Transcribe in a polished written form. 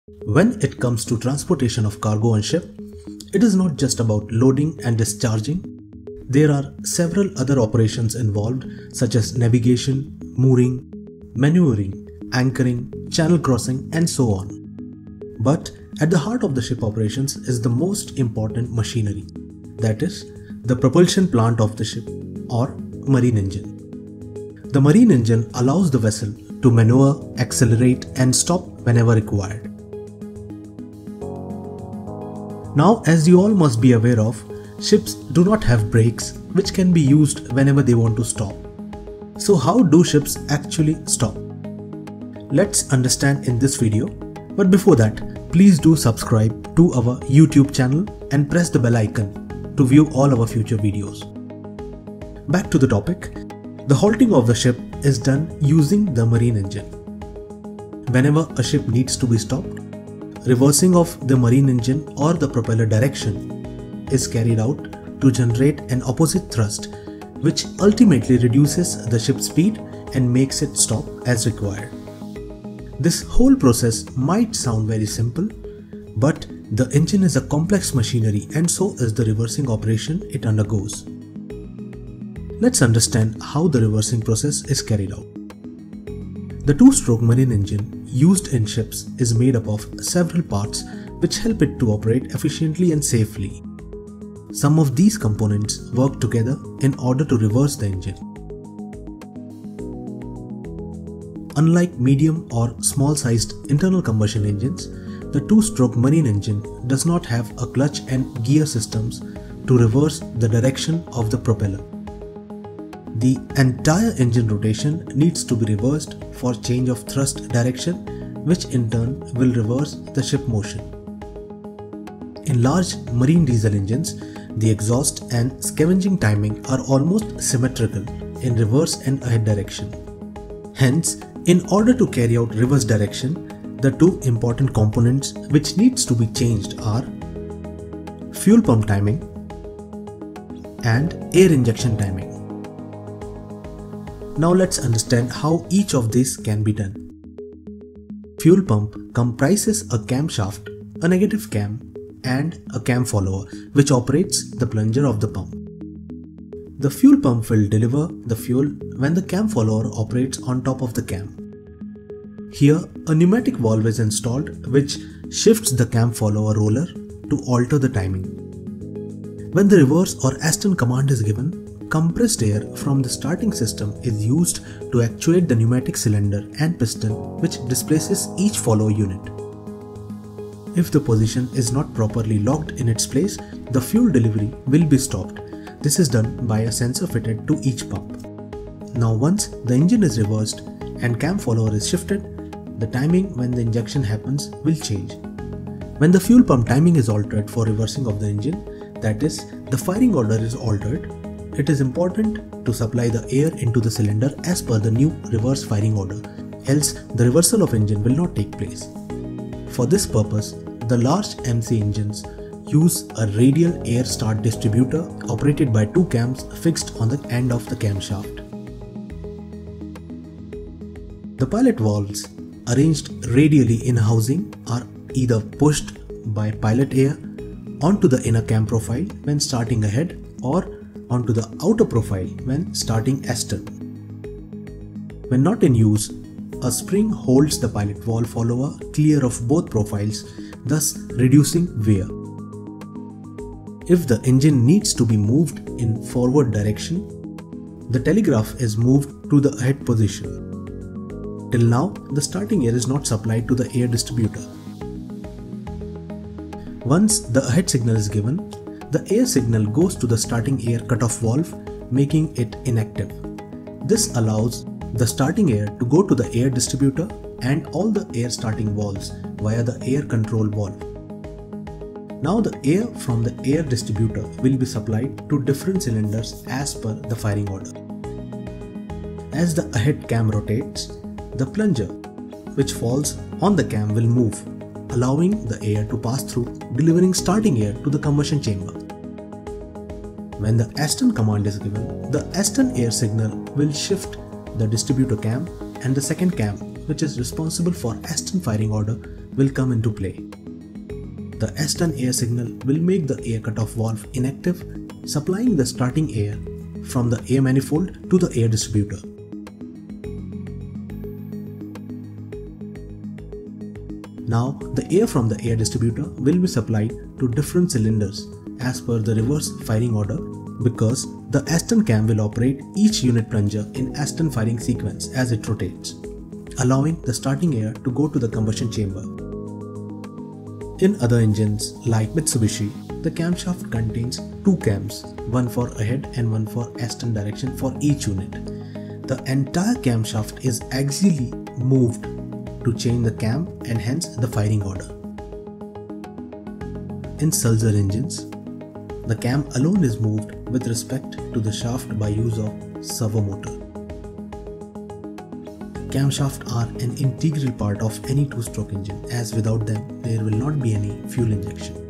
When it comes to transportation of cargo on ship, it is not just about loading and discharging. There are several other operations involved such as navigation, mooring, manoeuvring, anchoring, channel crossing and so on. But at the heart of the ship operations is the most important machinery, that is, the propulsion plant of the ship or marine engine. The marine engine allows the vessel to maneuver, accelerate and stop whenever required. Now, as you all must be aware of, ships do not have brakes which can be used whenever they want to stop. So how do ships actually stop? Let's understand in this video, but before that, please do subscribe to our YouTube channel and press the bell icon to view all our future videos. Back to the topic, the halting of the ship is done using the marine engine. Whenever a ship needs to be stopped, reversing of the marine engine or the propeller direction is carried out to generate an opposite thrust, which ultimately reduces the ship's speed and makes it stop as required. This whole process might sound very simple, but the engine is a complex machinery and so is the reversing operation it undergoes. Let's understand how the reversing process is carried out. The two-stroke marine engine used in ships is made up of several parts which help it to operate efficiently and safely. Some of these components work together in order to reverse the engine. Unlike medium or small-sized internal combustion engines, the two-stroke marine engine does not have a clutch and gear systems to reverse the direction of the propeller. The entire engine rotation needs to be reversed for change of thrust direction, which in turn will reverse the ship motion. In large marine diesel engines, the exhaust and scavenging timing are almost symmetrical in reverse and ahead direction. Hence, in order to carry out reverse direction, the two important components which needs to be changed are fuel pump timing and air injection timing. Now let's understand how each of these can be done. Fuel pump comprises a camshaft, a negative cam, and a cam follower which operates the plunger of the pump. The fuel pump will deliver the fuel when the cam follower operates on top of the cam. Here, a pneumatic valve is installed which shifts the cam follower roller to alter the timing. When the reverse or astern command is given, compressed air from the starting system is used to actuate the pneumatic cylinder and piston which displaces each follower unit. If the position is not properly locked in its place, the fuel delivery will be stopped. This is done by a sensor fitted to each pump. Now once the engine is reversed and cam follower is shifted, the timing when the injection happens will change. When the fuel pump timing is altered for reversing of the engine, that is, the firing order is altered, it is important to supply the air into the cylinder as per the new reverse firing order, else the reversal of engine will not take place. For this purpose, the large MC engines use a radial air start distributor operated by two cams fixed on the end of the camshaft. The pilot valves arranged radially in housing are either pushed by pilot air onto the inner cam profile when starting ahead or onto the outer profile when starting astern. When not in use, a spring holds the pilot valve follower clear of both profiles, thus reducing wear. If the engine needs to be moved in forward direction, the telegraph is moved to the ahead position. Till now, the starting air is not supplied to the air distributor. Once the ahead signal is given, the air signal goes to the starting air cutoff valve, making it inactive. This allows the starting air to go to the air distributor and all the air starting valves via the air control valve. Now the air from the air distributor will be supplied to different cylinders as per the firing order. As the ahead cam rotates, the plunger which falls on the cam will move, allowing the air to pass through, delivering starting air to the combustion chamber. When the astern command is given, the astern air signal will shift the distributor cam and the second cam, which is responsible for astern firing order, will come into play. The astern air signal will make the air cutoff valve inactive, supplying the starting air from the air manifold to the air distributor. Now, the air from the air distributor will be supplied to different cylinders as per the reverse firing order, because the astern cam will operate each unit plunger in astern firing sequence as it rotates, allowing the starting air to go to the combustion chamber. In other engines like Mitsubishi, the camshaft contains two cams, one for ahead and one for astern direction for each unit. The entire camshaft is axially moved to change the cam and hence the firing order. In Sulzer engines, the cam alone is moved with respect to the shaft by use of servo motor. Camshafts are an integral part of any two-stroke engine, as without them there will not be any fuel injection.